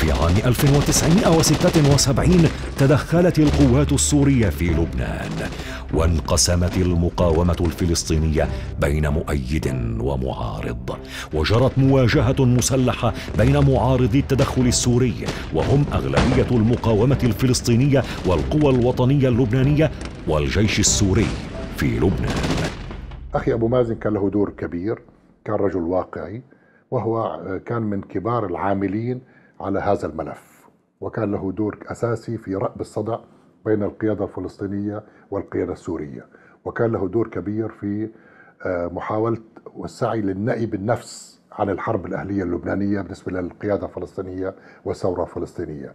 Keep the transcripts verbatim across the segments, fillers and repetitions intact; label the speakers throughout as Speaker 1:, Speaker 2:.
Speaker 1: في عام ألف وتسعمائة وستة وسبعين تدخلت القوات السورية في لبنان، وانقسمت المقاومة الفلسطينية بين مؤيد ومعارض، وجرت مواجهة مسلحة بين معارضي التدخل السوري وهم أغلبية المقاومة الفلسطينية والقوى الوطنية اللبنانية والجيش السوري في لبنان.
Speaker 2: أخي أبو مازن كان له دور كبير، كان رجل واقعي، وهو كان من كبار العاملين على هذا الملف، وكان له دور أساسي في رأب الصدع بين القيادة الفلسطينية والقيادة السورية، وكان له دور كبير في محاولة والسعي للنأي بالنفس عن الحرب الأهلية اللبنانية بالنسبة للقيادة الفلسطينية والثورة الفلسطينية.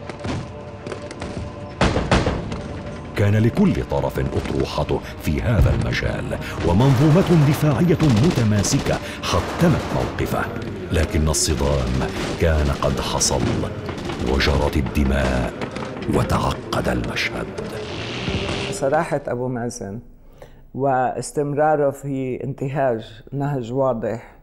Speaker 1: كان لكل طرف أطروحته في هذا المجال ومنظومة دفاعية متماسكة حتمت موقفه، لكن الصدام كان قد حصل وجرت الدماء وتعقد المشهد.
Speaker 3: صراحة أبو مازن واستمراره في انتهاج نهج واضح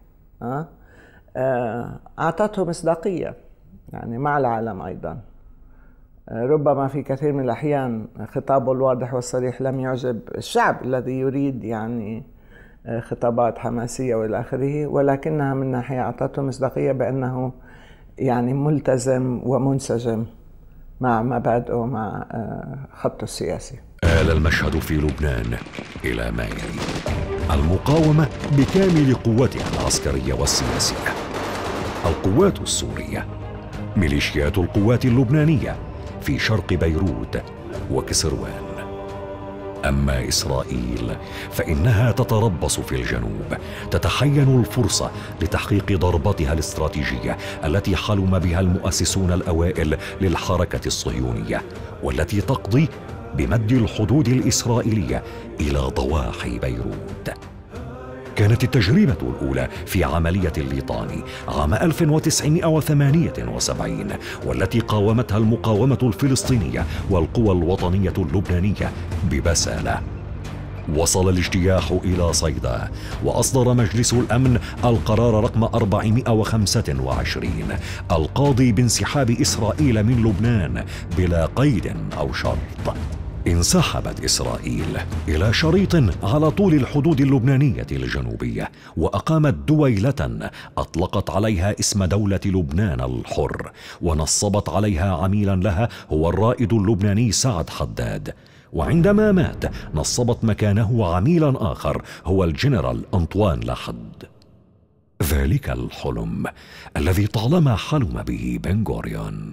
Speaker 3: أعطته مصداقية يعني مع العالم أيضا. ربما في كثير من الأحيان خطابه الواضح والصريح لم يعجب الشعب الذي يريد يعني خطابات حماسية وإلى آخره، ولكنها من ناحية أعطته مصداقية بأنه يعني ملتزم ومنسجم مع مبادئه مع خطه السياسي.
Speaker 1: آل المشهد في لبنان إلى ما يلي: المقاومة بكامل قوتها العسكرية والسياسية، القوات السورية، ميليشيات القوات اللبنانية في شرق بيروت وكسروان. أما إسرائيل فإنها تتربص في الجنوب، تتحين الفرصة لتحقيق ضربتها الاستراتيجية التي حلم بها المؤسسون الأوائل للحركة الصهيونية، والتي تقضي بمد الحدود الإسرائيلية إلى ضواحي بيروت. كانت التجربة الأولى في عملية الليطاني عام ألف وتسعمائة وثمانية وسبعين، والتي قاومتها المقاومة الفلسطينية والقوى الوطنية اللبنانية ببسالة. وصل الاجتياح إلى صيدا، وأصدر مجلس الأمن القرار رقم أربعمائة وخمسة وعشرين القاضي بانسحاب إسرائيل من لبنان بلا قيد أو شرط. انسحبت إسرائيل إلى شريط على طول الحدود اللبنانية الجنوبية، وأقامت دويلة أطلقت عليها اسم دولة لبنان الحر، ونصبت عليها عميلا لها هو الرائد اللبناني سعد حداد. وعندما مات نصبت مكانه عميلا آخر هو الجنرال أنطوان لحد. ذلك الحلم الذي طالما حلم به بن غوريون.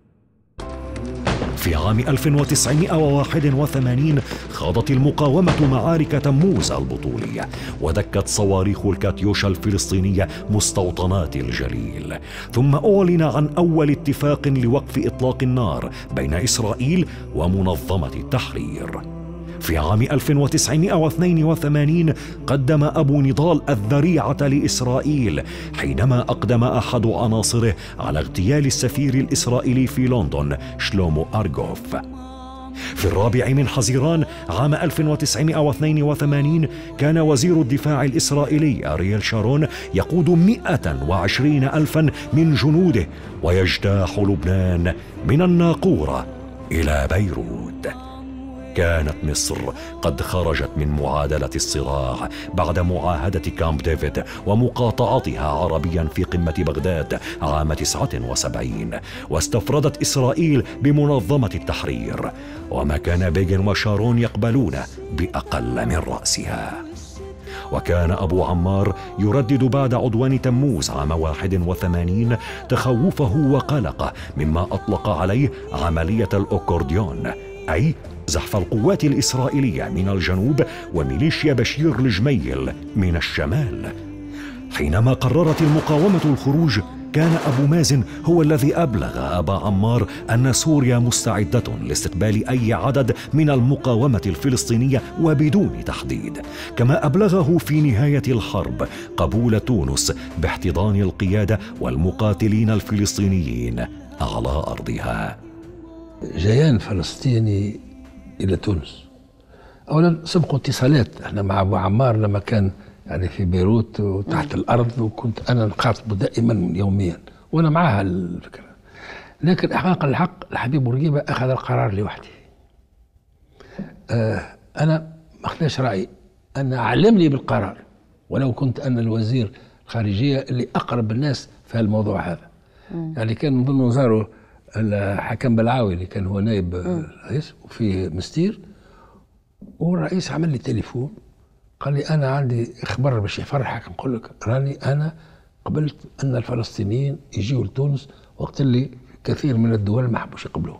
Speaker 1: في عام ألف وتسعمائة وواحد وثمانين خاضت المقاومة معارك تموز البطولية، ودكت صواريخ الكاتيوشا الفلسطينية مستوطنات الجليل، ثم أعلن عن أول اتفاق لوقف إطلاق النار بين إسرائيل ومنظمة التحرير. في عام ألف وتسعمائة واثنين وثمانين قدم أبو نضال الذريعة لإسرائيل حينما أقدم أحد عناصره على اغتيال السفير الإسرائيلي في لندن شلومو أرغوف. في الرابع من حزيران عام ألف وتسعمائة واثنين وثمانين كان وزير الدفاع الإسرائيلي أرييل شارون يقود مئة وعشرين ألفا من جنوده ويجتاح لبنان من الناقورة إلى بيروت. كانت مصر قد خرجت من معادلة الصراع بعد معاهدة كامب ديفيد ومقاطعتها عربيا في قمة بغداد عام تسعة وسبعين، واستفردت إسرائيل بمنظمة التحرير، وما كان بيغن وشارون يقبلون بأقل من رأسها. وكان أبو عمار يردد بعد عدوان تموز عام واحد وثمانين تخوفه وقلقه مما أطلق عليه عملية الأكورديون، أي زحف القوات الإسرائيلية من الجنوب وميليشيا بشير الجميل من الشمال. حينما قررت المقاومة الخروج كان أبو مازن هو الذي أبلغ أبا عمار أن سوريا مستعدة لاستقبال أي عدد من المقاومة الفلسطينية وبدون تحديد، كما أبلغه في نهاية الحرب قبول تونس باحتضان القيادة والمقاتلين الفلسطينيين على أرضها.
Speaker 4: جيان فلسطيني إلى تونس، أولا سبقوا اتصالات احنا مع أبو عمار لما كان يعني في بيروت وتحت الأرض، وكنت أنا نخاطبه دائما يوميا وأنا معها الفكرة. لكن حقا الحق الحبيب بورقيبة أخذ القرار لوحده. آه أنا ما اختلش رأيي أن علمني بالقرار، ولو كنت أنا الوزير الخارجية اللي أقرب الناس في الموضوع هذا. مم. يعني كان من ضمن وزاره الحكم بلعاوي اللي كان هو نائب رئيس وفي مستير، والرئيس عمل لي تليفون قال لي أنا عندي إخبار باش يفرحك، نقول لك راني أنا قبلت أن الفلسطينيين يجيوا لتونس وقت اللي كثير من الدول ما حبوش يقبلوه.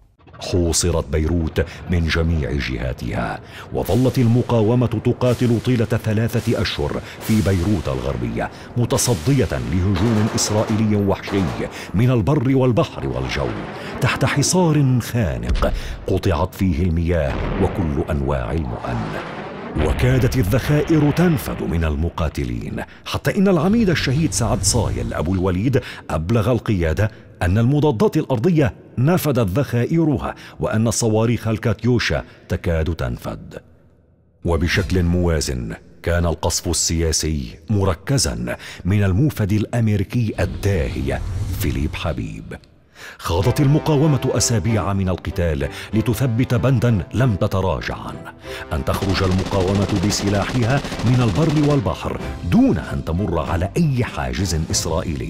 Speaker 1: حوصرت بيروت من جميع جهاتها، وظلت المقاومة تقاتل طيلة ثلاثة أشهر في بيروت الغربية، متصدية لهجوم إسرائيلي وحشي من البر والبحر والجو، تحت حصار خانق قطعت فيه المياه وكل أنواع المؤن. وكادت الذخائر تنفد من المقاتلين، حتى إن العميد الشهيد سعد صايل أبو الوليد أبلغ القيادة أن المضادات الأرضية نفدت ذخائرها، وأن صواريخ الكاتيوشا تكاد تنفد. وبشكل موازن كان القصف السياسي مركزا من الموفد الأمريكي الداهية فيليب حبيب. خاضت المقاومة أسابيع من القتال لتثبت بندا لم تتراجع عنه، أن تخرج المقاومة بسلاحها من البر والبحر دون أن تمر على أي حاجز إسرائيلي.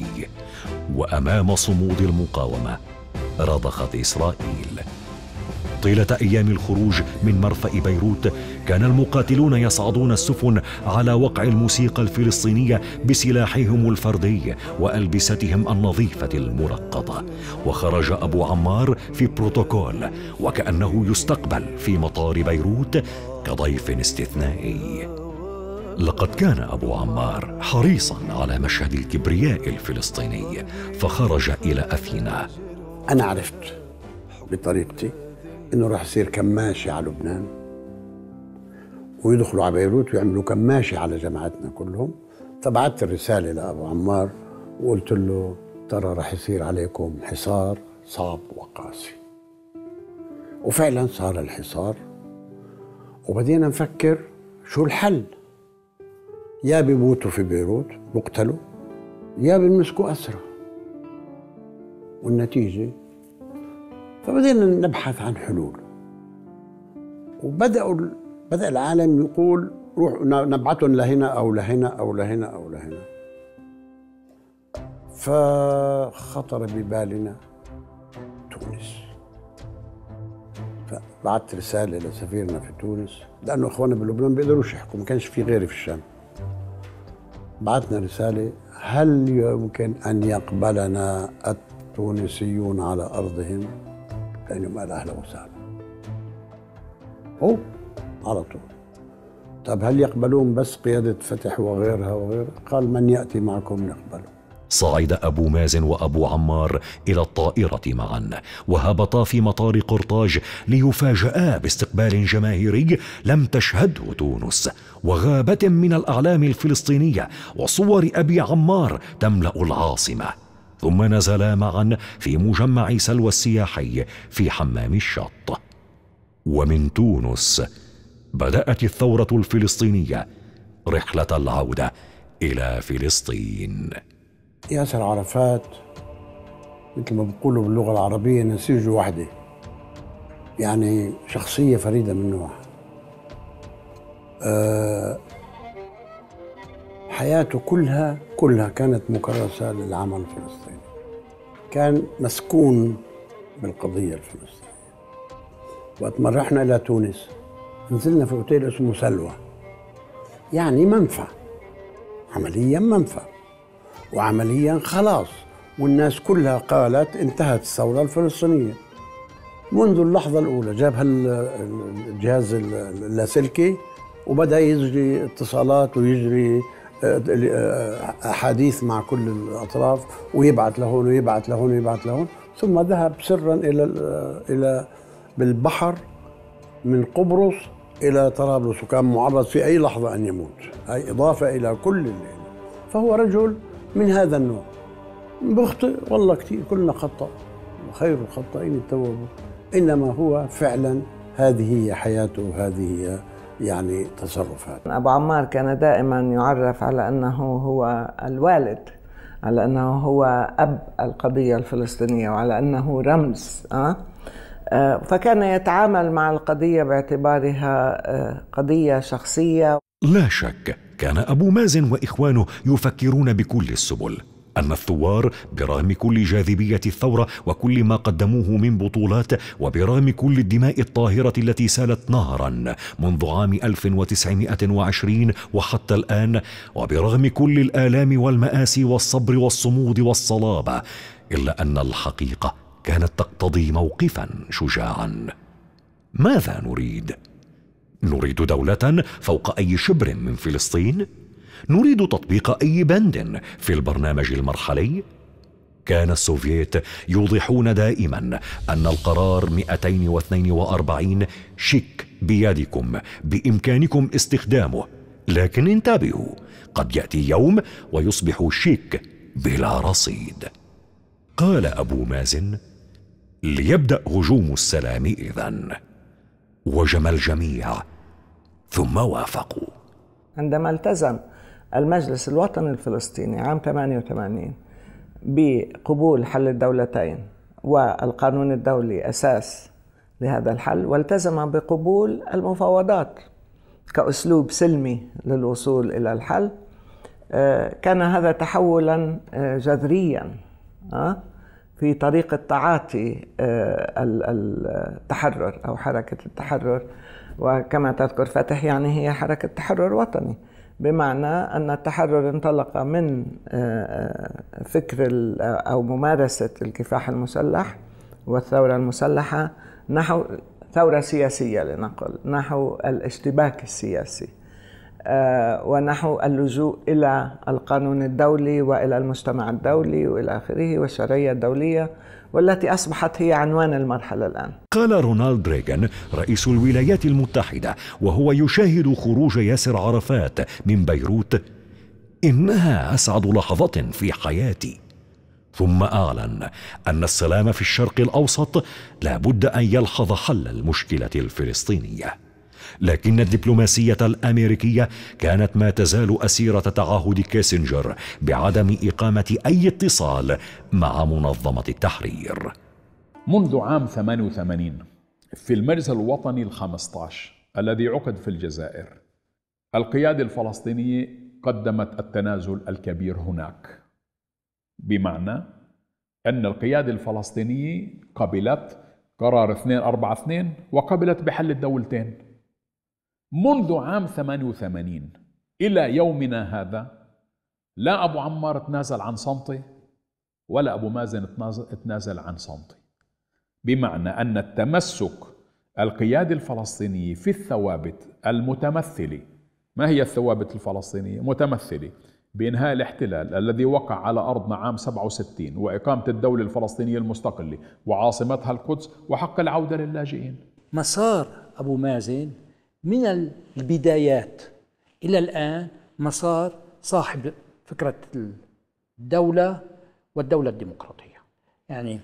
Speaker 1: وأمام صمود المقاومة رضخت إسرائيل. طيلة أيام الخروج من مرفأ بيروت كان المقاتلون يصعدون السفن على وقع الموسيقى الفلسطينية بسلاحهم الفردي وألبستهم النظيفة المرقطة، وخرج أبو عمار في بروتوكول وكأنه يستقبل في مطار بيروت كضيف استثنائي. لقد كان أبو عمار حريصا على مشهد الكبرياء الفلسطيني، فخرج إلى أثينا.
Speaker 5: أنا عرفت بطريقتي إنه راح يصير كماشي على لبنان، ويدخلوا على بيروت ويعملوا كماشي على جماعتنا كلهم. فبعثت الرسالة لأبو عمار وقلت له ترى راح يصير عليكم حصار صعب وقاسي. وفعلا صار الحصار، وبدينا نفكر شو الحل. يا بيموتوا في بيروت بقتلوا، يا بيمسكوا أسرى. والنتيجة فبدينا نبحث عن حلول، وبدأوا بدأ العالم يقول روح نبعثهم لهنا أو لهنا أو لهنا أو لهنا. فخطر ببالنا تونس، فبعثت رسالة لسفيرنا في تونس، لأنه إخواننا بلبنان ما بيقدروش يحكوا، ما كانش في غيري في الشام. بعثنا رسالة هل يمكن أن يقبلنا التونسيون على أرضهم؟ كان قال أهلا وسهلا. هو على طول. طب هل يقبلون بس قيادة فتح وغيرها وغيرها؟ قال من يأتي معكم نقبله.
Speaker 1: صعد أبو مازن وأبو عمار إلى الطائرة معا، وهبطا في مطار قرطاج ليفاجآ باستقبال جماهيري لم تشهده تونس، وغابة من الأعلام الفلسطينية وصور أبي عمار تملأ العاصمة. ثم نزلا معا في مجمع سلوى السياحي في حمام الشط. ومن تونس بدأت الثورة الفلسطينية رحلة العودة إلى فلسطين.
Speaker 5: ياسر عرفات مثل ما بيقولوا باللغة العربية نسيج وحده، يعني شخصية فريدة من نوعها. أه حياته كلها كلها كانت مكرسة للعمل الفلسطيني، كان مسكون بالقضية الفلسطينية. وقت ما رحنا إلى تونس نزلنا في أوتيل اسمه سلوى، يعني منفى، عمليا منفى، وعمليا خلاص، والناس كلها قالت انتهت الثورة الفلسطينية منذ اللحظة الأولى. جاب الجهاز اللاسلكي وبدأ يجري اتصالات ويجري أحاديث مع كل الأطراف، ويبعث لهون ويبعث لهون ويبعث لهون، ثم ذهب سرا إلى إلى بالبحر من قبرص إلى طرابلس، وكان معرض في أي لحظة أن يموت. هاي إضافة إلى كل الليل. فهو رجل من هذا النوع، بخطئ والله كثير، كلنا خطأ وخير الخطائين التوابون، إنما هو فعلا هذه هي حياته وهذه هي يعني تصرفات.
Speaker 3: أبو عمار كان دائما يعرف على أنه هو الوالد على أنه هو أب القضية الفلسطينية وعلى أنه رمز. أه؟ أه فكان يتعامل مع القضية باعتبارها أه قضية شخصية.
Speaker 1: لا شك كان أبو مازن وإخوانه يفكرون بكل السبل أن الثوار برغم كل جاذبية الثورة وكل ما قدموه من بطولات وبرغم كل الدماء الطاهرة التي سالت نهرا منذ عام ألف وتسعمائة وعشرين وحتى الآن، وبرغم كل الآلام والمآسي والصبر والصمود والصلابة، إلا أن الحقيقة كانت تقتضي موقفا شجاعا. ماذا نريد؟ نريد دولة فوق أي شبر من فلسطين؟ نريد تطبيق أي بند في البرنامج المرحلي؟ كان السوفييت يوضحون دائما أن القرار مئتين واثنين وأربعين شيك بيدكم، بإمكانكم استخدامه، لكن انتبهوا، قد يأتي يوم ويصبح شيك بلا رصيد. قال أبو مازن: ليبدأ هجوم السلام إذن. وجم الجميع ثم وافقوا.
Speaker 3: عندما التزم المجلس الوطني الفلسطيني عام ثمانية وثمانين بقبول حل الدولتين والقانون الدولي أساس لهذا الحل، والتزم بقبول المفاوضات كأسلوب سلمي للوصول إلى الحل، كان هذا تحولا جذريا في طريقة تعاطي التحرر أو حركة التحرر. وكما تذكر فتح، يعني هي حركة تحرر وطني، بمعنى أن التحرر انطلق من فكر أو ممارسة الكفاح المسلح والثورة المسلحة نحو ثورة سياسية، لنقل نحو الاشتباك السياسي ونحو اللجوء إلى القانون الدولي وإلى المجتمع الدولي وإلى آخره والشرعية الدولية، والتي أصبحت هي عنوان المرحلة الآن.
Speaker 1: قال رونالد ريغان رئيس الولايات المتحدة وهو يشاهد خروج ياسر عرفات من بيروت: إنها أسعد لحظة في حياتي. ثم أعلن أن السلام في الشرق الأوسط لا بد أن يلحظ حل المشكلة الفلسطينية. لكن الدبلوماسية الأمريكية كانت ما تزال أسيرة تعهد كيسنجر بعدم إقامة أي اتصال مع منظمة التحرير.
Speaker 6: منذ عام ثمانية وثمانين في المجلس الوطني الخامس عشر الذي عقد في الجزائر، القيادة الفلسطينية قدمت التنازل الكبير هناك، بمعنى أن القيادة الفلسطينية قبلت قرار اثنين أربعة اثنين وقبلت بحل الدولتين. منذ عام ثمانية وثمانين إلى يومنا هذا لا أبو عمار تنازل عن سنتي ولا أبو مازن تنازل عن سنتي، بمعنى أن التمسك القيادة الفلسطينية في الثوابت المتمثلة. ما هي الثوابت الفلسطينية؟ متمثلة بإنهاء الاحتلال الذي وقع على أرضنا عام سبعة وستين وإقامة الدولة الفلسطينية المستقلة وعاصمتها القدس وحق العودة للاجئين.
Speaker 7: مسار أبو مازن من البدايات إلى الآن مسار صاحب فكرة الدولة والدولة الديمقراطية، يعني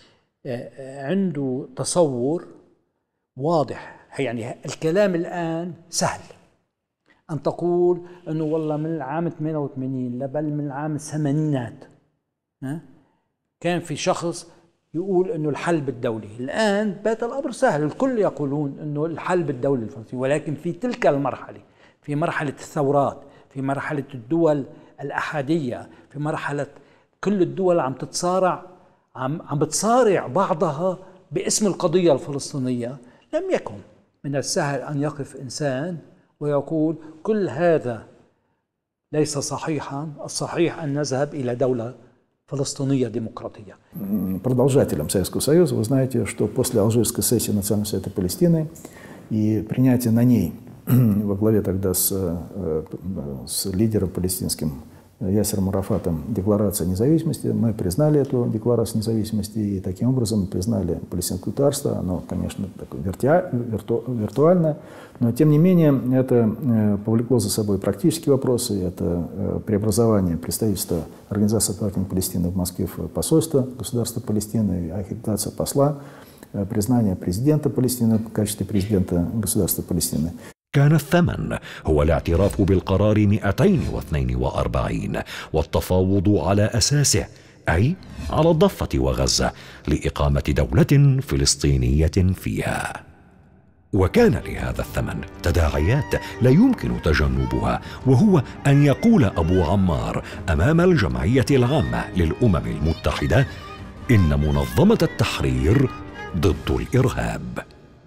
Speaker 7: عنده تصور واضح. يعني الكلام الآن سهل أن تقول أنه والله من العام ثمانية وثمانين بل من العام الثمانينات كان في شخص يقول أنه الحل بالدولة. الآن بات الأمر سهل، الكل يقولون أنه الحل بالدولة الفلسطينية، ولكن في تلك المرحلة، في مرحلة الثورات، في مرحلة الدول الأحادية، في مرحلة كل الدول عم تتصارع عم عم بتصارع بعضها باسم القضية الفلسطينية، لم يكن من السهل أن يقف إنسان ويقول كل هذا ليس صحيحا، الصحيح أن نذهب إلى دولة فلسطينية демократия.
Speaker 8: Продолжателем Советского Союза, вы знаете, что после Алжирской сессии Национального совета Палестины и принятия на ней во главе тогда с, с лидером палестинским Ясером Арафатом декларации о независимости, мы признали эту декларацию независимости и таким образом признали палестинское государство. Оно, конечно, такое виртуа, вирту, виртуальное, но тем не менее это повлекло за собой практические вопросы. Это преобразование представительства Организации сопротивления Палестины в Москве в посольство государства Палестины, аккредитация посла, признание президента Палестины в качестве президента государства Палестины.
Speaker 1: كان الثمن هو الاعتراف بالقرار مئتين واثنين وأربعين والتفاوض على أساسه، أي على الضفة وغزة، لإقامة دولة فلسطينية فيها. وكان لهذا الثمن تداعيات لا يمكن تجنبها، وهو أن يقول أبو عمار أمام الجمعية العامة للأمم المتحدة إن منظمة التحرير ضد الإرهاب.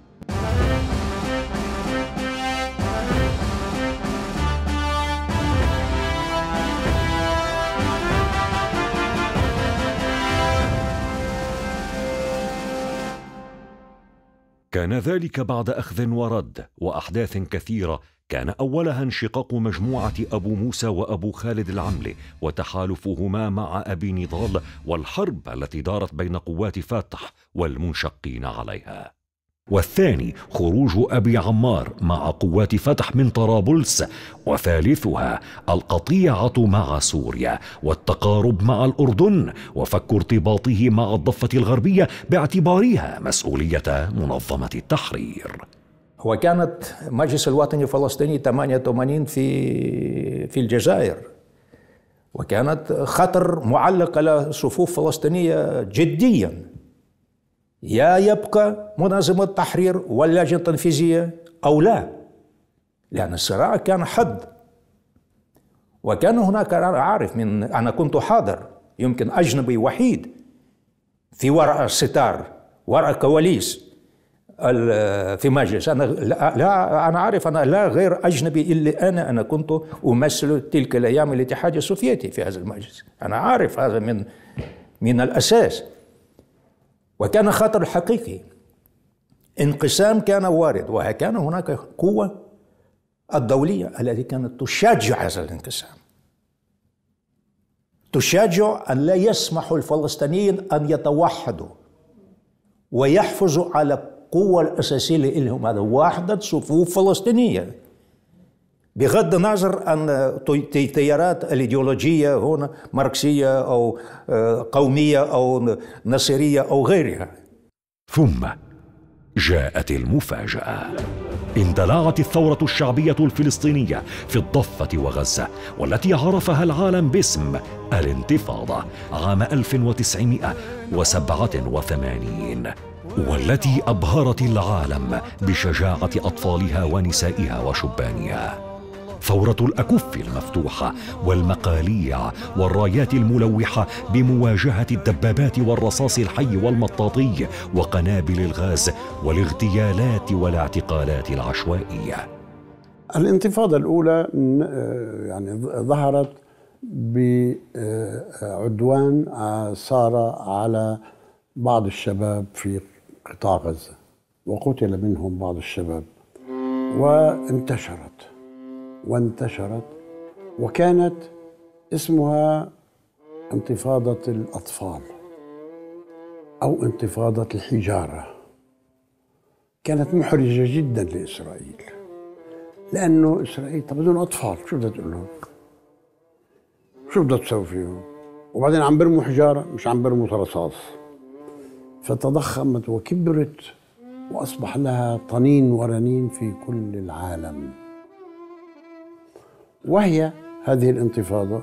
Speaker 1: كان ذلك بعد أخذ ورد وأحداث كثيرة، كان أولها انشقاق مجموعة أبو موسى وأبو خالد العملي وتحالفهما مع أبي نضال والحرب التي دارت بين قوات فتح والمنشقين عليها. والثاني خروج أبي عمار مع قوات فتح من طرابلس، وثالثها القطيعة مع سوريا والتقارب مع الأردن وفك ارتباطه مع الضفة الغربية باعتبارها مسؤولية منظمة التحرير.
Speaker 9: وكانت مجلس الوطني الفلسطيني ثمانية وثمانين في في الجزائر، وكانت خطر معلق على صفوف فلسطينية جديا، يا يبقى منظمة التحرير واللجنة التنفيذية أو لا، لأن الصراع كان حد. وكان هناك، أنا عارف، من أنا كنت حاضر، يمكن أجنبي وحيد في وراء الستار، وراء كواليس في مجلس. أنا لا أنا عارف، أنا لا غير أجنبي إلا أنا أنا كنت أمثل تلك الأيام الاتحاد السوفيتي في هذا المجلس، أنا عارف هذا من من الأساس. وكان خطر حقيقي، انقسام كان وارد، وكان هناك قوة الدولية التي كانت تشجع هذا الانقسام، تشجع أن لا يسمح الفلسطينيين أن يتوحدوا ويحفظوا على القوة الأساسية اللي لهم، هذا وحدة صفوف فلسطينية، بغض النظر عن التيارات الإيديولوجية هنا ماركسية أو قومية أو نصيرية أو غيرها.
Speaker 1: ثم جاءت المفاجأة، اندلعت الثورة الشعبية الفلسطينية في الضفة وغزة، والتي عرفها العالم باسم الانتفاضة عام ألف وتسعمائة وسبعة وثمانين، والتي أبهرت العالم بشجاعة أطفالها ونسائها وشبانها. ثورة الأكف المفتوحة والمقاليع والرايات الملوحة بمواجهة الدبابات والرصاص الحي والمطاطي وقنابل الغاز والاغتيالات والاعتقالات العشوائية.
Speaker 5: الانتفاضة الأولى يعني ظهرت بعدوان صار على بعض الشباب في قطاع غزة، وقتل منهم بعض الشباب، وانتشرت وانتشرت وكانت اسمها انتفاضة الأطفال أو انتفاضة الحجارة. كانت محرجة جدا لإسرائيل، لأنه إسرائيل طب بدون أطفال شو بدها تقول لهم؟ شو بدها تسوي فيهم؟ وبعدين عم برموا حجارة، مش عم برموا رصاص. فتضخمت وكبرت وأصبح لها طنين ورنين في كل العالم. وهي هذه الانتفاضة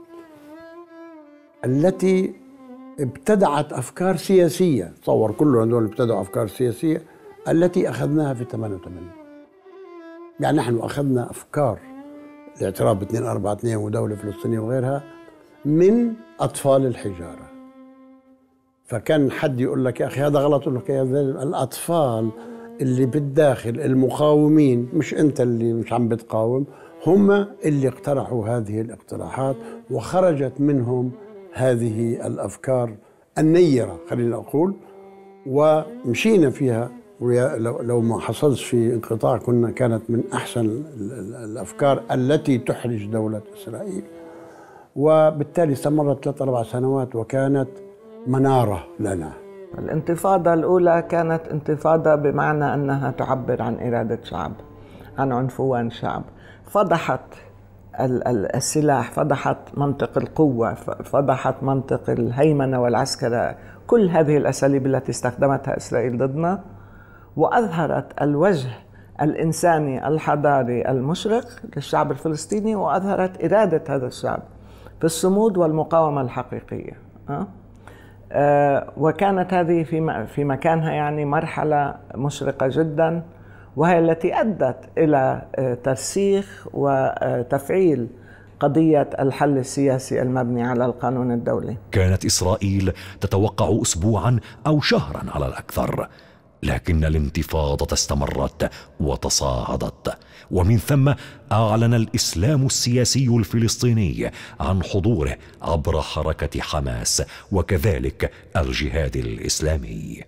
Speaker 5: التي ابتدعت أفكار سياسية، تصور كل هذول ابتدعوا أفكار سياسية التي أخذناها في ثمانية وثمانين. يعني نحن أخذنا أفكار الاعتراف ب اثنين أربعة اثنين ودولة فلسطينية وغيرها من أطفال الحجارة. فكان حد يقول لك يا أخي هذا غلط، يقول لك يا الأطفال اللي بالداخل المقاومين، مش أنت اللي مش عم بتقاوم، هم اللي اقترحوا هذه الاقتراحات وخرجت منهم هذه الأفكار النيرة خلينا أقول، ومشينا فيها. لو ما حصلش في انقطاع كنا كانت من أحسن الأفكار التي تحرج دولة إسرائيل، وبالتالي استمرت ثلاث أربع سنوات وكانت منارة لنا.
Speaker 3: الانتفاضة الأولى كانت انتفاضة بمعنى أنها تعبر عن إرادة شعب، عن عنفوان شعب، فضحت السلاح، فضحت منطق القوة، فضحت منطق الهيمنة والعسكرة، كل هذه الأساليب التي استخدمتها إسرائيل ضدنا، وأظهرت الوجه الإنساني الحضاري المشرق للشعب الفلسطيني، وأظهرت إرادة هذا الشعب في الصمود والمقاومة الحقيقية. أه؟ أه وكانت هذه في في مكانها يعني مرحلة مشرقة جدا، وهي التي أدت إلى ترسيخ وتفعيل قضية الحل السياسي المبني على القانون الدولي.
Speaker 1: كانت إسرائيل تتوقع أسبوعا أو شهرا على الأكثر، لكن الانتفاضة استمرت وتصاعدت، ومن ثم أعلن الإسلام السياسي الفلسطيني عن حضوره عبر حركة حماس وكذلك الجهاد الإسلامي.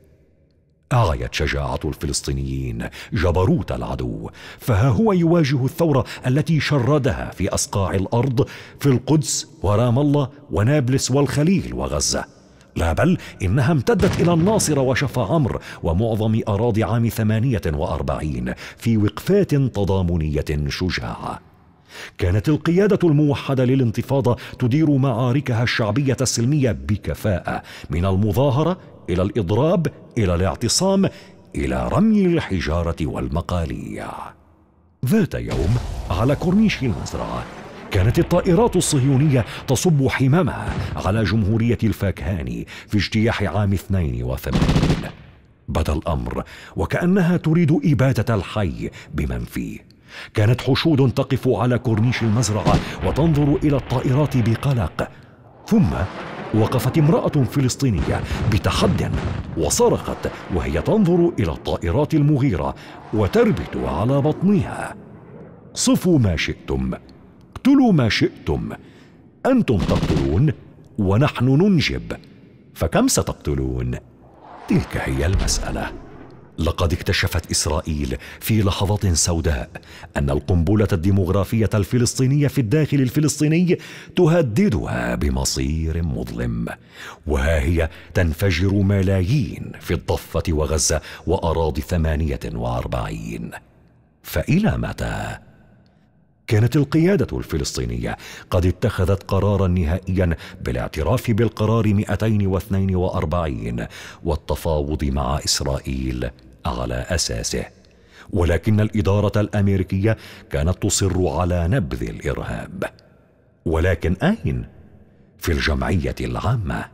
Speaker 1: أعيت شجاعة الفلسطينيين جبروت العدو، فها هو يواجه الثورة التي شردها في أصقاع الأرض في القدس ورام الله ونابلس والخليل وغزة، لا بل إنها امتدت إلى الناصرة وشفا عمر ومعظم أراضي عام ثمانية وأربعين في وقفات تضامنية شجاعة. كانت القيادة الموحدة للانتفاضة تدير معاركها الشعبية السلمية بكفاءة، من المظاهرة إلى الإضراب إلى الاعتصام إلى رمي الحجارة والمقاليع. ذات يوم على كورنيش المزرعة كانت الطائرات الصهيونية تصب حمامها على جمهورية الفاكهاني في اجتياح عام اثنين وثمانين. بدا الأمر وكأنها تريد إبادة الحي بمن فيه. كانت حشود تقف على كورنيش المزرعة وتنظر إلى الطائرات بقلق، ثم وقفت امرأة فلسطينية بتحد وصرخت وهي تنظر إلى الطائرات المغيرة وتربت على بطنها: صفوا ما شئتم، اقتلوا ما شئتم، أنتم تقتلون ونحن ننجب، فكم ستقتلون؟ تلك هي المسألة. لقد اكتشفت إسرائيل في لحظات سوداء أن القنبلة الديمغرافية الفلسطينية في الداخل الفلسطيني تهددها بمصير مظلم، وها هي تنفجر ملايين في الضفة وغزة وأراضي ثمانية وأربعين. فإلى متى؟ كانت القيادة الفلسطينية قد اتخذت قرارا نهائيا بالاعتراف بالقرار مئتين واثنين وأربعين والتفاوض مع إسرائيل على أساسه، ولكن الإدارة الأمريكية كانت تصر على نبذ الإرهاب. ولكن أين؟ في الجمعية العامة.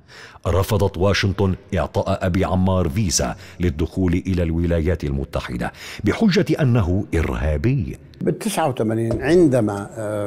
Speaker 1: رفضت واشنطن إعطاء أبي عمار فيزا للدخول إلى الولايات المتحدة بحجة أنه إرهابي.
Speaker 5: بالتسعة وثمانين عندما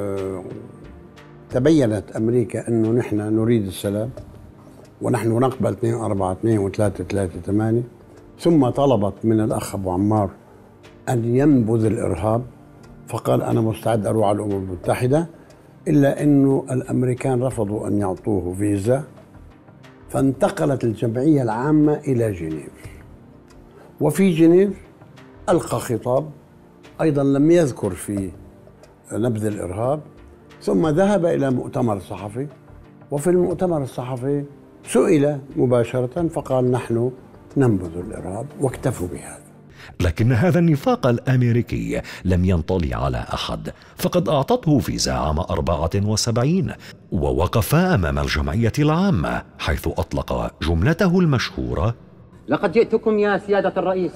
Speaker 5: تبينت أمريكا أنه نحن نريد السلام ونحن نقبل اثنين أربعة اثنين وثلاثة ثلاثة ثمانية، ثم طلبت من الأخ أبو عمار أن ينبذ الإرهاب، فقال أنا مستعد أروح على الأمم المتحدة، إلا أنه الأمريكان رفضوا أن يعطوه فيزا، فانتقلت الجمعية العامة إلى جنيف. وفي جنيف ألقى خطاب أيضا لم يذكر فيه نبذ الإرهاب، ثم ذهب إلى مؤتمر صحفي، وفي المؤتمر الصحفي سئل مباشرة فقال نحن ننبذ الإرهاب، واكتفوا بهذا.
Speaker 1: لكن هذا النفاق الأمريكي لم ينطلي على أحد، فقد أعطته فيزا عام أربعة وسبعين ووقف أمام الجمعية العامة حيث أطلق جملته المشهورة:
Speaker 10: لقد جئتكم يا سيادة الرئيس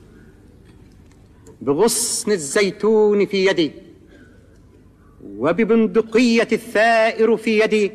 Speaker 10: بغصن الزيتون في يدي وببندقية الثائر في يدي،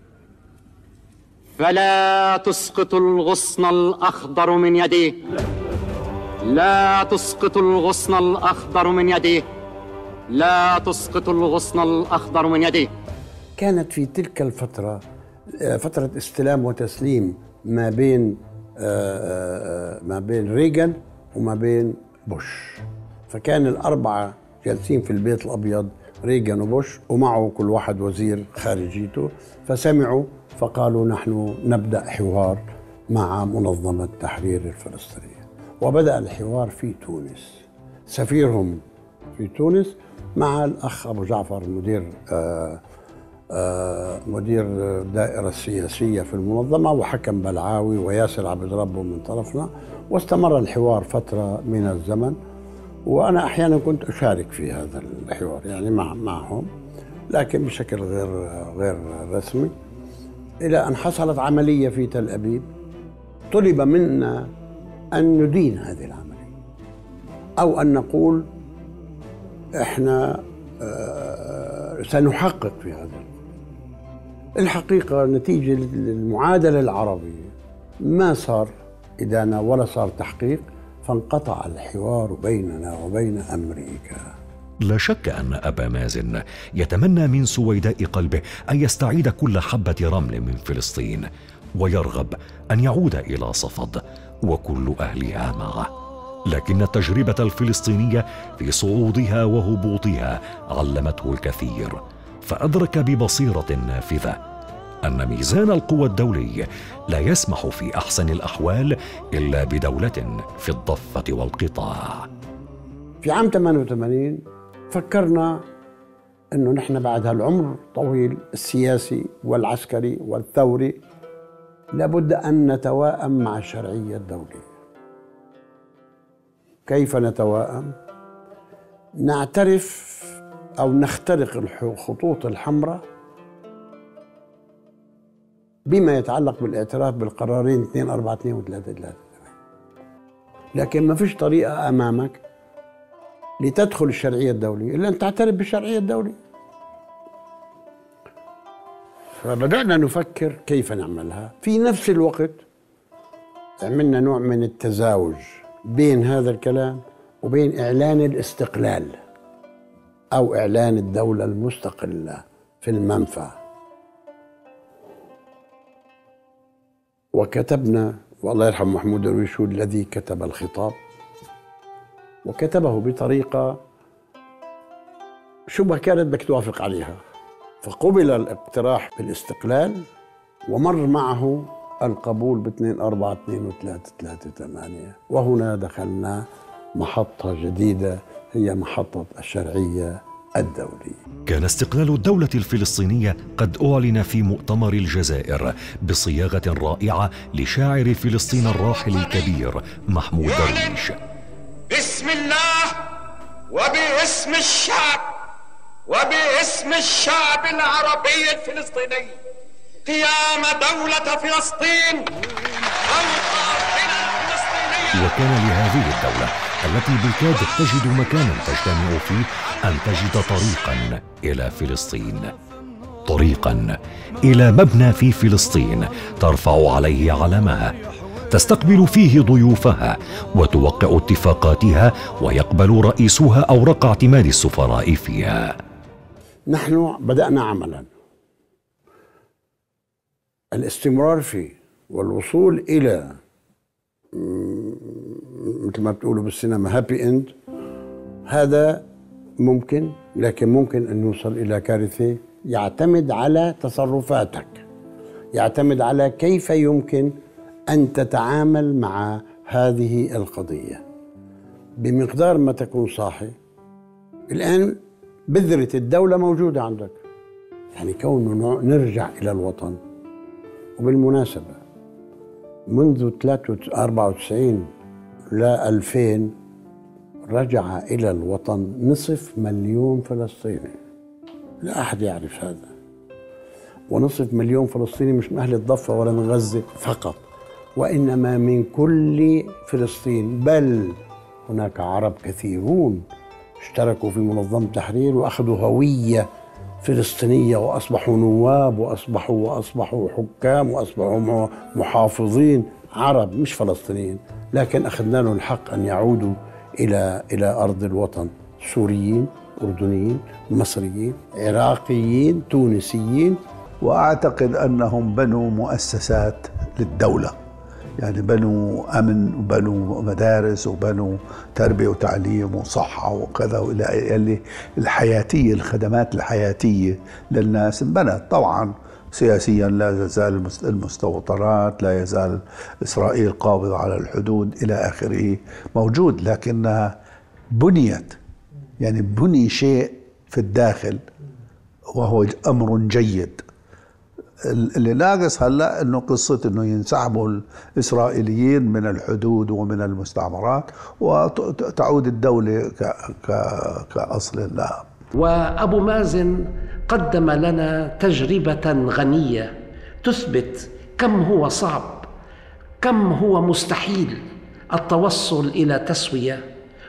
Speaker 10: فلا تسقطوا الغصن الأخضر من يدي، لا تسقطوا الغصن الأخضر من يدي، لا تسقطوا الغصن الأخضر من يدي.
Speaker 5: كانت في تلك الفترة فترة استلام وتسليم ما بين ما بين ريغان وما بين بوش، فكان الأربعة جالسين في البيت الأبيض، ريغان وبوش، ومعه كل واحد وزير خارجيته، فسمعوا فقالوا نحن نبدأ حوار مع منظمة تحرير الفلسطينية. وبدأ الحوار في تونس، سفيرهم في تونس مع الأخ أبو جعفر المدير آآ آآ مدير الدائرة السياسية في المنظمة، وحكم بلعاوي وياسر عبد ربه من طرفنا، واستمر الحوار فترة من الزمن، وأنا أحيانا كنت أشارك في هذا الحوار يعني مع معهم، لكن بشكل غير غير رسمي، إلى أن حصلت عملية في تل أبيب طلب منا أن ندين هذه العملية. أو أن نقول إحنا سنحقق في هذا. الحقيقة نتيجة للمعادلة العربية ما صار إدانة ولا صار تحقيق، فانقطع الحوار بيننا وبين أمريكا.
Speaker 1: لا شك أن أبا مازن يتمنى من سويداء قلبه أن يستعيد كل حبة رمل من فلسطين، ويرغب أن يعود إلى صفد وكل أهلها معه. لكن التجربة الفلسطينية في صعودها وهبوطها علمته الكثير، فأدرك ببصيرة نافذة أن ميزان القوى الدولي لا يسمح في أحسن الأحوال إلا بدولة في الضفة والقطاع.
Speaker 5: في عام ثمانية وثمانين فكرنا أنه نحن بعد هالعمر طويل السياسي والعسكري والثوري لابد أن نتواءم مع الشرعية الدولية. كيف نتواءم؟ نعترف أو نخترق الخطوط الحمراء بما يتعلق بالاعتراف بالقرارين اثنين أربعة اثنين و ثلاثة ثلاثة، لكن ما فيش طريقة أمامك لتدخل الشرعية الدولية إلا أن تعترف بالشرعية الدولية. فبدأنا نفكر كيف نعملها. في نفس الوقت عملنا نوع من التزاوج بين هذا الكلام وبين إعلان الاستقلال أو إعلان الدولة المستقلة في المنفى. وكتبنا، والله يرحم محمود درويش الذي كتب الخطاب، وكتبه بطريقة شبه كانت بدك توافق عليها، فقبل الاقتراح بالاستقلال ومر معه القبول باثنين أربعة اثنين وثلاثة ثلاثة ثمانية، وهنا دخلنا محطة جديدة هي محطة الشرعية الدولية.
Speaker 1: كان استقلال الدولة الفلسطينية قد أعلن في مؤتمر الجزائر بصياغة رائعة لشاعر فلسطين الراحل الكبير محمود درويش.
Speaker 11: بسم الله وباسم الشعب وباسم الشعب العربي الفلسطيني قيام دولة فلسطين فوق أرضنا الفلسطينية.
Speaker 1: وكان لهذه الدولة التي بالكاد تجد مكانا تجتمع فيه أن تجد طريقا إلى فلسطين، طريقا إلى مبنى في فلسطين ترفع عليه علمها، تستقبل فيه ضيوفها وتوقع اتفاقاتها، ويقبل رئيسها أوراق اعتماد السفراء فيها.
Speaker 5: نحن بدأنا عملا الاستمرار فيه والوصول إلى مثل ما بتقولوا بالسينما هابي اند. هذا ممكن، لكن ممكن أن نوصل إلى كارثة. يعتمد على تصرفاتك، يعتمد على كيف يمكن أن تتعامل مع هذه القضية بمقدار ما تكون صاحي. الآن بذرة الدولة موجودة عندك، يعني كونه نرجع إلى الوطن. وبالمناسبة منذ أربعة وتسعين لا ألفين رجع إلى الوطن نصف مليون فلسطيني، لا أحد يعرف هذا. ونصف مليون فلسطيني مش من أهل الضفة ولا من غزة فقط، وإنما من كل فلسطين، بل هناك عرب كثيرون اشتركوا في منظمة تحرير وأخذوا هوية فلسطينية وأصبحوا نواب وأصبحوا وأصبحوا حكام وأصبحوا محافظين، عرب مش فلسطينيين، لكن أخذنا لهم الحق أن يعودوا إلى إلى أرض الوطن. سوريين، أردنيين، مصريين، عراقيين، تونسيين.
Speaker 12: وأعتقد أنهم بنوا مؤسسات للدولة، يعني بنوا أمن وبنوا مدارس وبنوا تربية وتعليم وصحة وكذا، وإلى الحياتية، الخدمات الحياتية للناس انبنت. طبعا سياسيا لا يزال المستوطنات، لا يزال إسرائيل قابضة على الحدود إلى آخره موجود، لكنها بنيت، يعني بني شيء في الداخل وهو أمر جيد. اللي ناقص هلا انه قصه انه ينسحبوا الاسرائيليين من الحدود ومن المستعمرات وتعود الدوله كاصل لها.
Speaker 13: وابو مازن قدم لنا تجربه غنيه تثبت كم هو صعب، كم هو مستحيل التوصل الى تسويه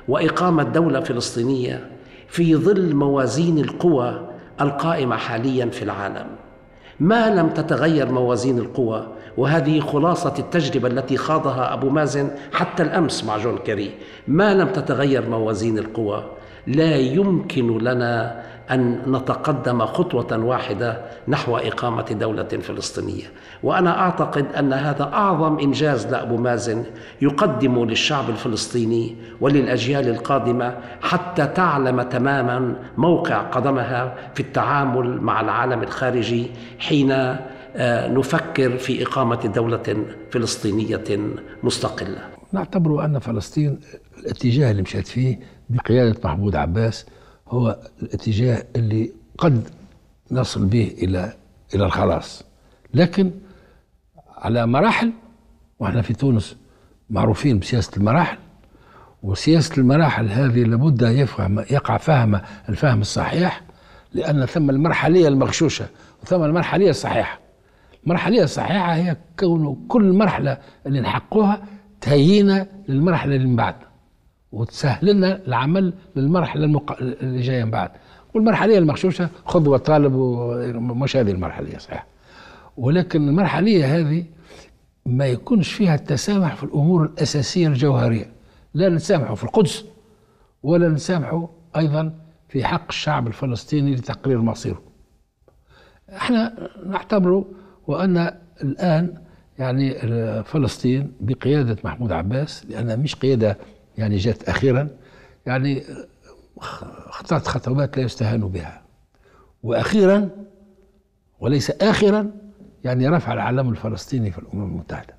Speaker 13: وإقامة دولة فلسطينية في ظل موازين القوى القائمة حاليا في العالم. ما لم تتغير موازين القوى، وهذه خلاصة التجربة التي خاضها أبو مازن حتى الأمس مع جون كيري، ما لم تتغير موازين القوى لا يمكن لنا أن نتقدم خطوة واحدة نحو إقامة دولة فلسطينية. وأنا أعتقد أن هذا أعظم إنجاز لأبو مازن يقدم للشعب الفلسطيني وللأجيال القادمة حتى تعلم تماما موقع قدمها في التعامل مع العالم الخارجي حين نفكر في إقامة دولة فلسطينية مستقلة.
Speaker 4: نعتبر أن فلسطين الاتجاه اللي مشيت فيه بقيادة محمود عباس هو الاتجاه اللي قد نصل به إلى إلى الخلاص، لكن على مراحل، وإحنا في تونس معروفين بسياسة المراحل، وسياسة المراحل هذه لابد يفهم يقع فهم الفهم الصحيح، لأن ثم المرحلية المغشوشة وثم المرحلية الصحيحة. المرحلية الصحيحة هي كون كل مرحلة اللي نحققها تهيئنا للمرحلة اللي من بعد وتسهل لنا العمل للمرحلة المق... اللي جاية من بعد. والمرحلية المغشوشة خذ وطالب، ومش هذه المرحلية صحيح، ولكن المرحلية هذه ما يكونش فيها التسامح في الأمور الأساسية الجوهرية، لا نسامحه في القدس ولا نسامحه أيضا في حق الشعب الفلسطيني لتقرير مصيره. احنا نعتبره وأن الآن يعني فلسطين بقيادة محمود عباس، لأنها مش قيادة يعني جاءت أخيرا، يعني خطأت خطوات لا يستهان بها، وأخيرا وليس آخرا يعني رفع العلم الفلسطيني في الأمم المتحدة.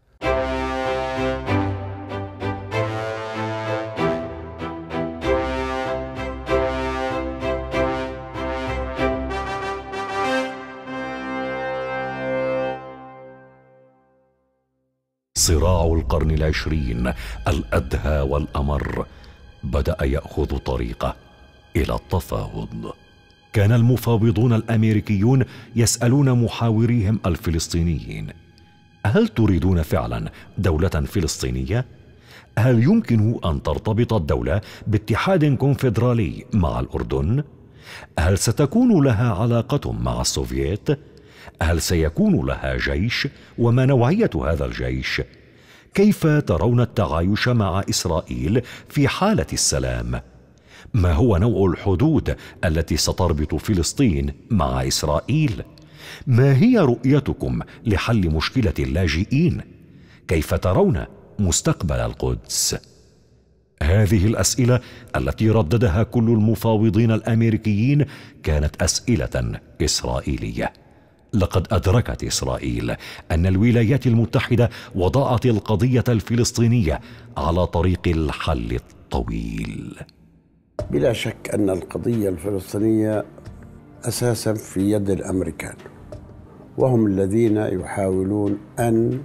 Speaker 1: صراع القرن العشرين الأدهى والأمر بدأ يأخذ طريقه إلى التفاوض. كان المفاوضون الأمريكيون يسألون محاوريهم الفلسطينيين: هل تريدون فعلا دولة فلسطينية؟ هل يمكن أن ترتبط الدولة باتحاد كونفدرالي مع الأردن؟ هل ستكون لها علاقة مع السوفييت؟ هل سيكون لها جيش؟ وما نوعية هذا الجيش؟ كيف ترون التعايش مع إسرائيل في حالة السلام؟ ما هو نوع الحدود التي ستربط فلسطين مع إسرائيل؟ ما هي رؤيتكم لحل مشكلة اللاجئين؟ كيف ترون مستقبل القدس؟ هذه الأسئلة التي رددها كل المفاوضين الأمريكيين كانت أسئلة إسرائيلية. لقد أدركت إسرائيل أن الولايات المتحدة وضعت القضية الفلسطينية على طريق الحل الطويل.
Speaker 5: بلا شك أن القضية الفلسطينية أساسا في يد الأمريكان، وهم الذين يحاولون أن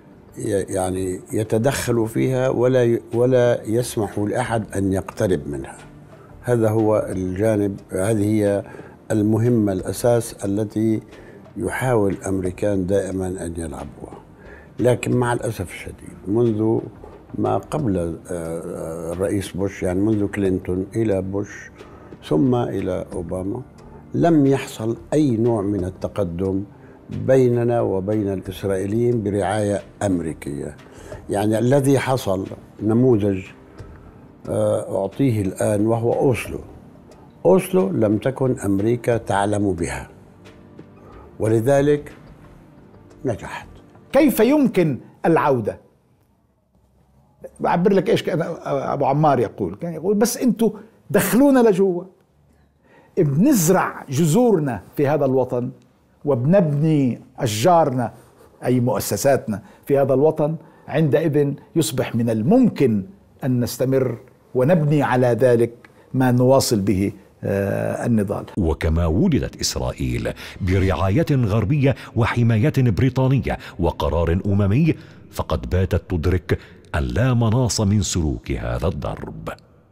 Speaker 5: يعني يتدخلوا فيها ولا ولا يسمحوا لأحد أن يقترب منها. هذا هو الجانب، هذه هي المهمة الأساس التي يحاول الأمريكان دائما أن يلعبوها. لكن مع الأسف الشديد منذ ما قبل الرئيس بوش، يعني منذ كلينتون إلى بوش ثم إلى أوباما، لم يحصل أي نوع من التقدم بيننا وبين الإسرائيليين برعاية أمريكية. يعني الذي حصل نموذج أعطيه الآن وهو أوسلو. أوسلو لم تكن أمريكا تعلم بها، ولذلك نجحت.
Speaker 14: كيف يمكن العودة؟ بعبر لك إيش كان أبو عمار يقول، كان يقول بس أنتوا دخلونا لجوا، بنزرع جذورنا في هذا الوطن وبنبني أشجارنا أي مؤسساتنا في هذا الوطن، عندئذ يصبح من الممكن أن نستمر ونبني على ذلك ما نواصل به النضال.
Speaker 1: وكما ولدت إسرائيل برعاية غربية وحماية بريطانية وقرار أممي، فقد باتت تدرك أن لا مناص من سلوك هذا الضرب.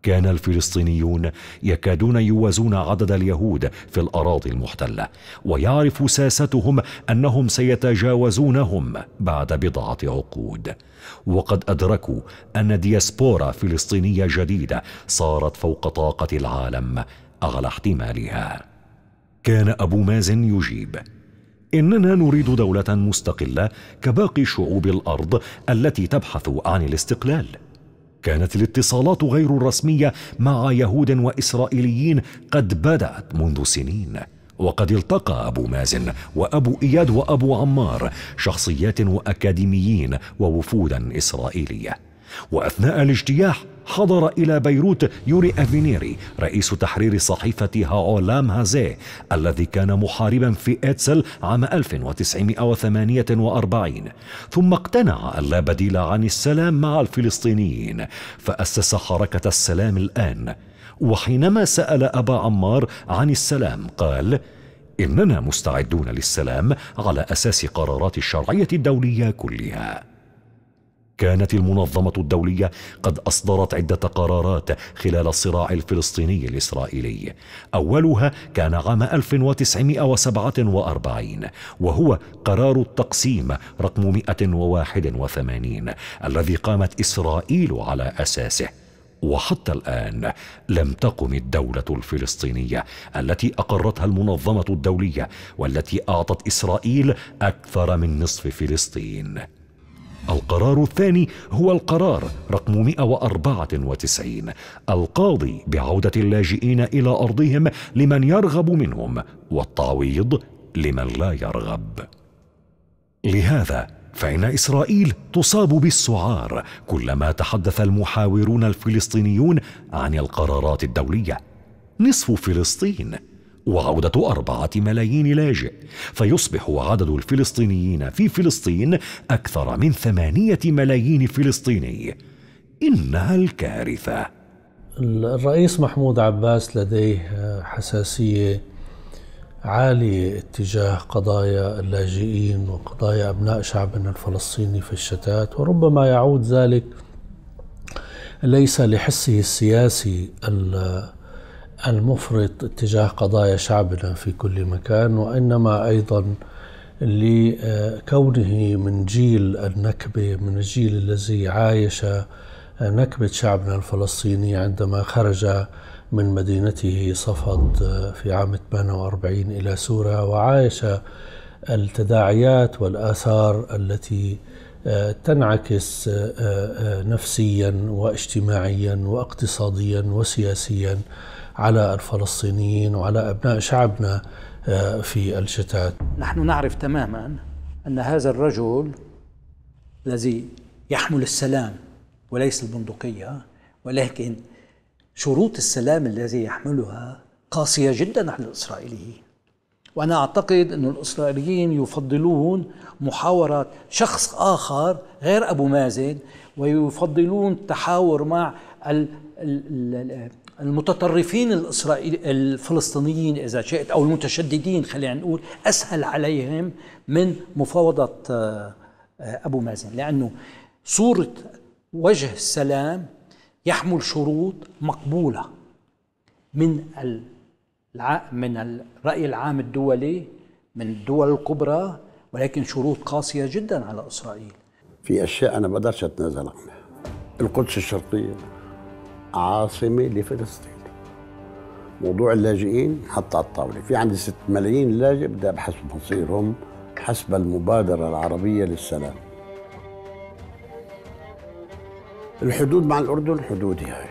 Speaker 1: كان الفلسطينيون يكادون يوازون عدد اليهود في الأراضي المحتلة، ويعرف ساستهم أنهم سيتجاوزونهم بعد بضعة عقود، وقد أدركوا أن دياسبورا فلسطينية جديدة صارت فوق طاقة العالم على احتمالها. كان أبو مازن يجيب: إننا نريد دولة مستقلة كباقي شعوب الأرض التي تبحث عن الاستقلال. كانت الاتصالات غير الرسمية مع يهود وإسرائيليين قد بدأت منذ سنين، وقد التقى أبو مازن وأبو إياد وأبو عمار شخصيات وأكاديميين ووفودا إسرائيلية. وأثناء الاجتياح حضر إلى بيروت يوري أفينيري رئيس تحرير صحيفة هاولام هازي الذي كان محاربا في إتسل عام ألف وتسعمائة وثمانية وأربعين، ثم اقتنع أن لا بديل عن السلام مع الفلسطينيين فأسس حركة السلام الآن. وحينما سأل أبا عمار عن السلام قال: إننا مستعدون للسلام على أساس قرارات الشرعية الدولية كلها. كانت المنظمة الدولية قد أصدرت عدة قرارات خلال الصراع الفلسطيني الإسرائيلي. أولها كان عام ألف وتسعمائة وسبعة وأربعين، وهو قرار التقسيم رقم مئة وواحد وثمانين الذي قامت إسرائيل على أساسه. وحتى الآن لم تقم الدولة الفلسطينية التي أقرتها المنظمة الدولية، والتي أعطت إسرائيل أكثر من نصف فلسطين. القرار الثاني هو القرار رقم مئة وأربعة وتسعين القاضي بعودة اللاجئين إلى أرضهم لمن يرغب منهم، والتعويض لمن لا يرغب. لهذا فإن إسرائيل تصاب بالسعار كلما تحدث المحاورون الفلسطينيون عن القرارات الدولية. نصف فلسطين وعودة أربعة ملايين لاجئ، فيصبح عدد الفلسطينيين في فلسطين أكثر من ثمانية ملايين فلسطيني. إنها الكارثة.
Speaker 15: الرئيس محمود عباس لديه حساسية عالية اتجاه قضايا اللاجئين وقضايا أبناء شعبنا الفلسطيني في الشتات، وربما يعود ذلك ليس لحسه السياسي المفرط اتجاه قضايا شعبنا في كل مكان، وإنما أيضا لكونه من جيل النكبة، من الجيل الذي عايش نكبة شعبنا الفلسطيني عندما خرج من مدينته صفد في عام ثمانية وأربعين إلى سوريا، وعايش التداعيات والآثار التي تنعكس نفسيا واجتماعيا واقتصاديا وسياسيا على الفلسطينيين وعلى أبناء شعبنا في الشتات.
Speaker 7: نحن نعرف تماما أن هذا الرجل الذي يحمل السلام وليس البندقية، ولكن شروط السلام الذي يحملها قاسية جدا على الإسرائيليين. وأنا أعتقد أن الإسرائيليين يفضلون محاورة شخص آخر غير أبو مازن، ويفضلون التحاور مع المتطرفين الإسرائيلي الفلسطينيين إذا شئت، أو المتشددين خلينا نقول، أسهل عليهم من مفاوضة أبو مازن، لأنه صورة وجه السلام يحمل شروط مقبولة من من الرأي العام الدولي، من الدول الكبرى، ولكن شروط قاسية جدا على إسرائيل.
Speaker 5: في أشياء أنا ما بقدرش أتنازل عنها. القدس الشرقية عاصمة لفلسطين. موضوع اللاجئين حتى على الطاولة. في عندي ست ملايين لاجئ بدي أبحث مصيرهم حسب المبادرة العربية للسلام. الحدود مع الأردن حدودي هاي.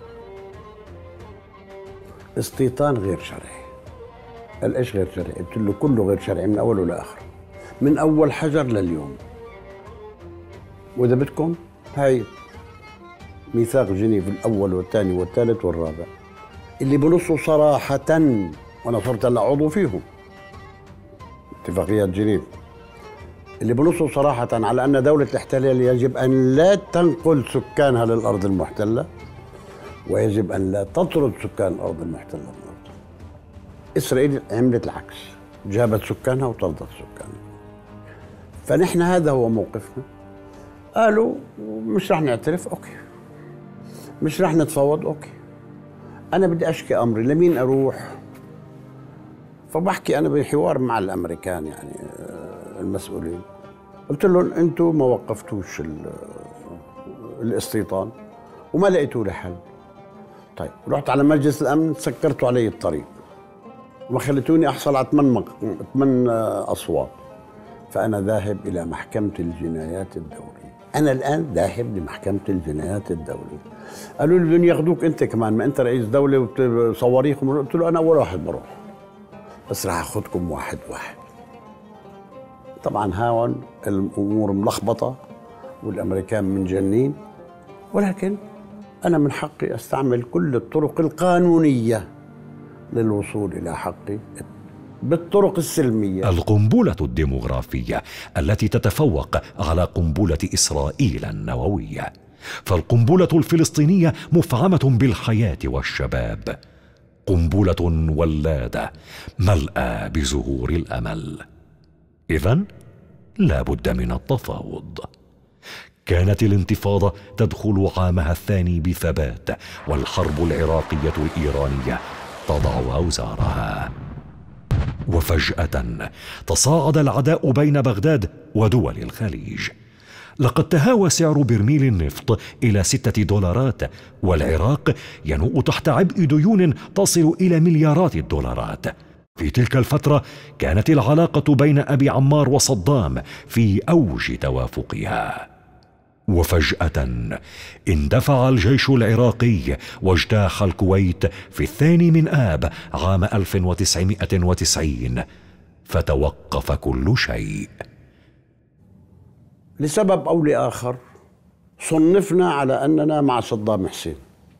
Speaker 5: استيطان غير شرعي. قال ايش غير شرعي؟ قلت له كله غير شرعي من أوله لآخره، من أول حجر لليوم. وإذا بدكم هاي ميثاق جنيف الأول والثاني والثالث والرابع اللي بنصوا صراحة، وأنا صرت هلا عضو فيهم، اتفاقيات جنيف، اللي بنصوا صراحة على أن دولة الاحتلال يجب أن لا تنقل سكانها للأرض المحتلة، ويجب أن لا تطرد سكان الأرض المحتلة من الأرض. إسرائيل عملت العكس، جابت سكانها وطردت سكانها. فنحن هذا هو موقفنا. قالوا مش رح نعترف، أوكي. مش رح نتفاوض، أوكي. أنا بدي أشكي أمري، لمين أروح؟ فبحكي أنا بحوار مع الأمريكان يعني المسؤولين، قلت لهم أنتم ما وقفتوش الاستيطان وما لقيتوا له حل. طيب رحت على مجلس الأمن سكرتوا علي الطريق وما خليتوني أحصل على ثمان مق... ثمان أصوات. فأنا ذاهب إلى محكمة الجنايات الدولية، أنا الآن ذاهب لمحكمة الجنايات الدولية. قالوا لي بدهم ياخذوك أنت كمان، ما أنت رئيس دولة وصواريخ. قلت له أنا أول واحد بروح، بس راح أخذكم واحد واحد. طبعا هاون الأمور ملخبطة والأمريكان منجنين، ولكن أنا من حقي أستعمل كل الطرق القانونية للوصول إلى حقي بالطرق السلمية.
Speaker 1: القنبلة الديموغرافية التي تتفوق على قنبلة إسرائيل النووية، فالقنبلة الفلسطينية مفعمة بالحياة والشباب، قنبلة ولادة ملأى بزهور الأمل. إذن لا بد من التفاوض. كانت الانتفاضة تدخل عامها الثاني بثبات، والحرب العراقية الإيرانية تضع أوزارها. وفجأة تصاعد العداء بين بغداد ودول الخليج. لقد تهاوى سعر برميل النفط إلى ستة دولارات، والعراق ينوء تحت عبء ديون تصل إلى مليارات الدولارات. في تلك الفترة كانت العلاقة بين أبي عمار وصدام في أوج توافقها. وفجأة اندفع الجيش العراقي واجتاح الكويت في الثاني من آب عام ألف وتسعمائة وتسعين، فتوقف كل شيء.
Speaker 5: لسبب أو لآخر صنفنا على أننا مع صدام حسين.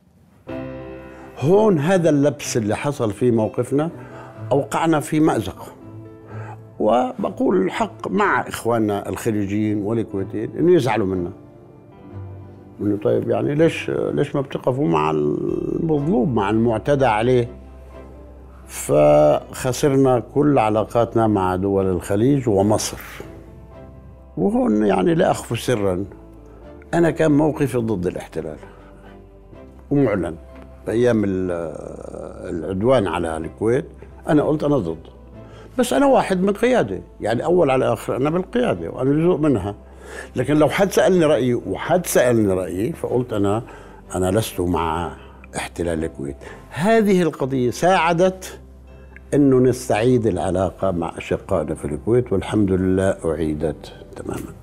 Speaker 5: هون هذا اللبس اللي حصل في موقفنا أوقعنا في مأزق. وبقول الحق مع إخواننا الخليجيين والكويتيين إنه يزعلوا منا، إنه طيب يعني ليش ليش ما بتقفوا مع المظلوم، مع المعتدى عليه؟ فخسرنا كل علاقاتنا مع دول الخليج ومصر. وهون يعني لا أخفي سرا، أنا كان موقفي ضد الاحتلال ومعلن بأيام العدوان على الكويت. أنا قلت أنا ضد، بس أنا واحد من قيادة، يعني أول على آخر أنا بالقيادة وأنا جزء منها. لكن لو حد سألني رأيي وحد سألني رأيي فقلت أنا أنا لست مع احتلال الكويت. هذه القضية ساعدت أنه نستعيد العلاقة مع أشقائنا في الكويت، والحمد لله أعيدت تماما.